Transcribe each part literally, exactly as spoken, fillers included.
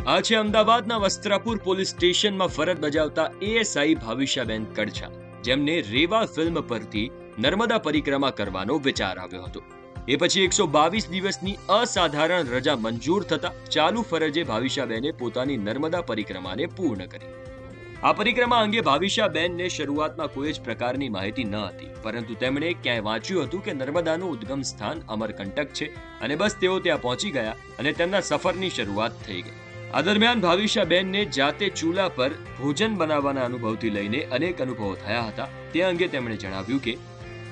આ છે અમદાવાદના વસ્ત્રાપુર પોલીસ સ્ટેશનમાં ફરજ બજાવતા એએસઆઈ ભાવિશાબેન કડછા, જેમને રેવા ફિલ્મ પરથી નર્મદા પરિક્રમા કરવાનો વિચાર આવ્યો હતો। એ પછી એકસો બાવીસ દિવસની અસાધારણ રજા મંજૂર થતા ચાલુ ફરજે ભાવિશાબેને પોતાની નર્મદા પરિક્રમાને પૂર્ણ કરી। આ પરિક્રમા અંગે ભાવિશાબેનને શરૂઆતમાં કોઈ જ પ્રકારની માહિતી ન હતી, પરંતુ તેમણે ક્યાંય વાંચ્યું હતું કે નર્મદાનું ઉદ્ગમ સ્થાન અમરકંટક છે અને બસ તેઓ ત્યાં પહોંચી ગયા અને તેમના સફરની શરૂઆત થઈ ગઈ। આ દરમિયાન ભાવિશાબેનને જાતે ચૂલા પર ભોજન બનાવવાના અનુભવથી લઈને અનેક અનુભવો થયા હતા। તે અંગે તેમણે જણાવ્યું કે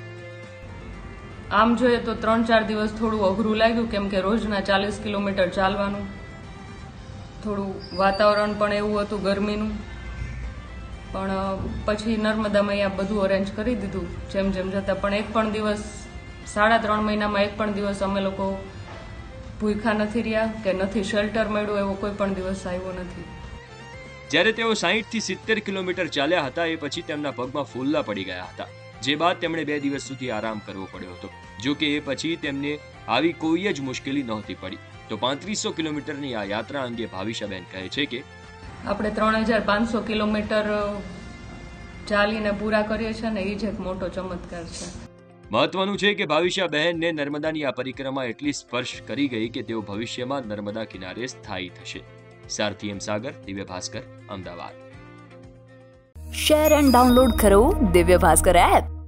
આમ જોઈએ તો ત્રણ ચાર દિવસ થોડું અઘરું લાગ્યું, કેમ કે રોજના ચાલીસ કિલોમીટર ચાલવાનું, થોડું વાતાવરણ પણ એવું હતું ગરમીનું, પણ પછી નર્મદા મૈયા બધું અરેન્જ કરી દીધું જેમ જેમ જતા। પણ એક પણ દિવસ સાડા ત્રણ મહિનામાં એક પણ દિવસ અમે લોકો ભૂખ્યા નથી રહ્યા કે નથી શેલ્ટર મળ્યું, એવો કોઈ પણ દિવસ આવ્યો નથી। જ્યારે તેઓ સાહીઠ થી સિત્તેર કિલોમીટર ચાલ્યા હતા એ પછી તેમના પગમાં ફોલ્લા પડી ગયા હતા, જે બાદ તેમણે બે દિવસ સુધી આરામ કરવો પડ્યો હતો। જો કે એ પછી તેમને આવી કોઈ જ મુશ્કેલી નહોતી પડી। તો પાંત્રીસો કિલોમીટરની આ યાત્રા અંગે ભાવિશાબેન કહે છે કે આપણે ત્રણ હજાર પાંચસો કિલોમીટર ચાલીને પૂરા કરીએ છીએ ને, એ જ એક મોટો ચમત્કાર છે। મહત્વનું છે કે ભાવિશાબેનને નર્મદાની આ પરિક્રમા એટલી સ્પર્શ કરી ગઈ કે તેઓ ભવિષ્યમાં નર્મદા કિનારે સ્થાયી થશે। સારથી M Sagar, Divya Bhaskar, Ahmedabad. Share and download કરો દિવ્ય ભાસ્કર એપ।